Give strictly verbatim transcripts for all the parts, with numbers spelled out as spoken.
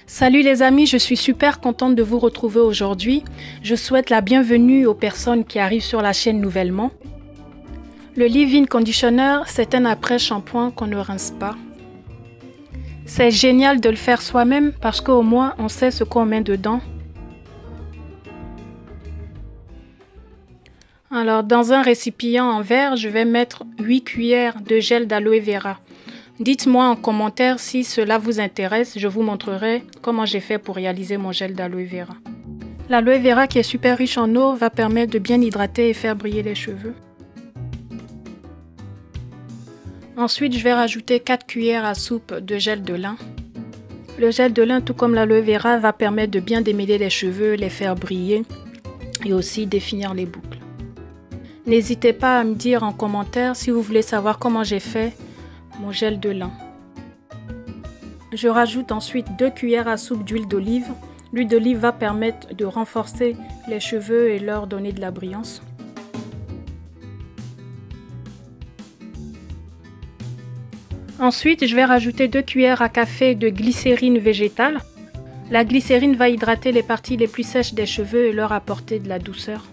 Salut les amis, je suis super contente de vous retrouver aujourd'hui. Je souhaite la bienvenue aux personnes qui arrivent sur la chaîne nouvellement. Le leave-in conditioner, c'est un après-shampoing qu'on ne rince pas. C'est génial de le faire soi-même parce qu'au moins on sait ce qu'on met dedans. Alors dans un récipient en verre, je vais mettre huit cuillères de gel d'aloe vera. Dites-moi en commentaire si cela vous intéresse, je vous montrerai comment j'ai fait pour réaliser mon gel d'aloe vera. L'aloe vera qui est super riche en eau va permettre de bien hydrater et faire briller les cheveux. Ensuite, je vais rajouter quatre cuillères à soupe de gel de lin. Le gel de lin, tout comme l'aloe vera, va permettre de bien démêler les cheveux, les faire briller et aussi définir les boucles. N'hésitez pas à me dire en commentaire si vous voulez savoir comment j'ai fait mon gel de lin. Je rajoute ensuite deux cuillères à soupe d'huile d'olive. L'huile d'olive va permettre de renforcer les cheveux et leur donner de la brillance. Ensuite, je vais rajouter deux cuillères à café de glycérine végétale. La glycérine va hydrater les parties les plus sèches des cheveux et leur apporter de la douceur.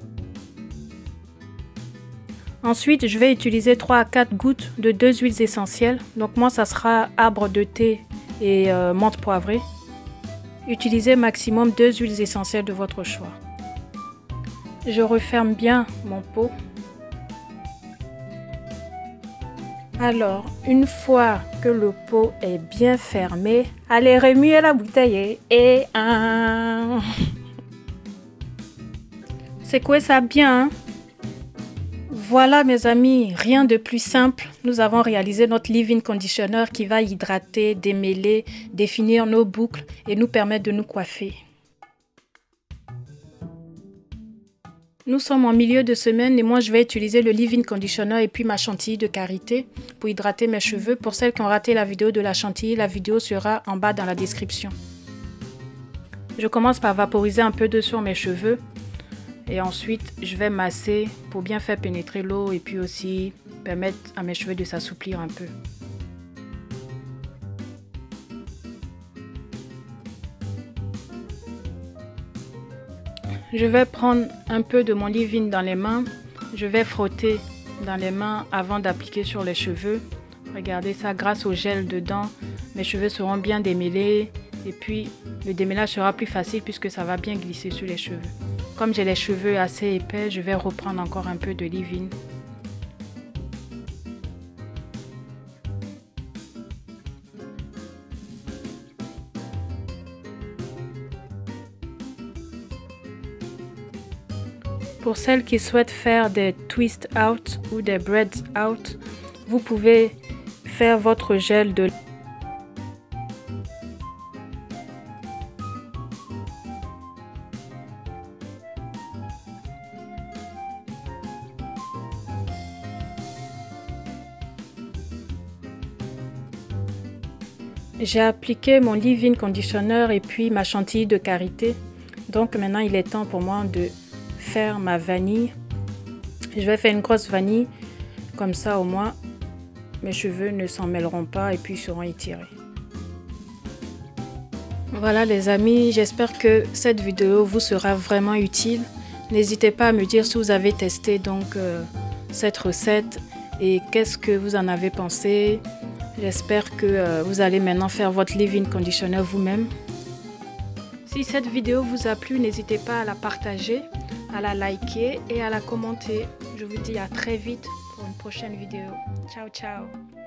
Ensuite, je vais utiliser trois à quatre gouttes de deux huiles essentielles. Donc moi, ça sera arbre de thé et euh, menthe poivrée. Utilisez maximum deux huiles essentielles de votre choix. Je referme bien mon pot. Alors, une fois que le pot est bien fermé, allez remuer la bouteille et un... secouez ça bien, hein? Voilà mes amis, rien de plus simple. Nous avons réalisé notre leave-in conditioner qui va hydrater, démêler, définir nos boucles et nous permettre de nous coiffer. Nous sommes en milieu de semaine et moi je vais utiliser le leave-in conditioner et puis ma chantilly de karité pour hydrater mes cheveux. Pour celles qui ont raté la vidéo de la chantilly, la vidéo sera en bas dans la description. Je commence par vaporiser un peu d'eau sur mes cheveux. Et ensuite, je vais masser pour bien faire pénétrer l'eau et puis aussi permettre à mes cheveux de s'assouplir un peu. Je vais prendre un peu de mon leave-in dans les mains. Je vais frotter dans les mains avant d'appliquer sur les cheveux. Regardez ça, grâce au gel dedans, mes cheveux seront bien démêlés. Et puis, le démêlage sera plus facile puisque ça va bien glisser sur les cheveux. Comme j'ai les cheveux assez épais, je vais reprendre encore un peu de leave-in. Pour celles qui souhaitent faire des twist out ou des braids out, vous pouvez faire votre gel de J'ai appliqué mon leave-in conditioner et puis ma chantilly de karité. Donc maintenant il est temps pour moi de faire ma vanille. Je vais faire une grosse vanille, comme ça au moins mes cheveux ne s'en mêleront pas et puis seront étirés. Voilà les amis, j'espère que cette vidéo vous sera vraiment utile. N'hésitez pas à me dire si vous avez testé donc euh, cette recette et qu'est-ce que vous en avez pensé. J'espère que euh, vous allez maintenant faire votre leave-in conditioner vous-même. Si cette vidéo vous a plu, n'hésitez pas à la partager, à la liker et à la commenter. Je vous dis à très vite pour une prochaine vidéo. Ciao, ciao!